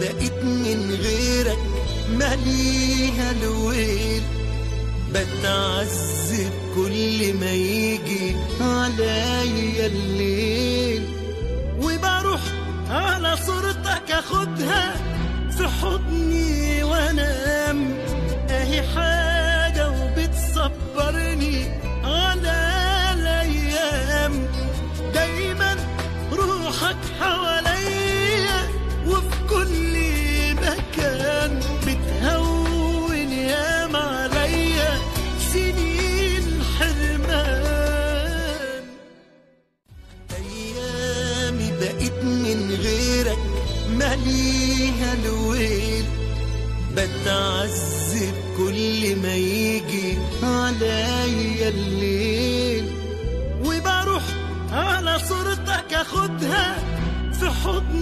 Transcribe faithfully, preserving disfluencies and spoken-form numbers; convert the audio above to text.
بقيت من غيرك ماليها الويل، بتعذب كل ما يجي عليا الليل، وبروح على صورتك اخدها في حضني وانام، اهي حاجة وبتصبرني على الايام، دايما روحك حواليا وفي كل مكان، بتهون ياما عليا سنين حرمان. ايامي بقيت من غيرك ماليها الويل، بتعذب كل ما يجي عليا الليل، وبروح على صورتك اخدها في حضني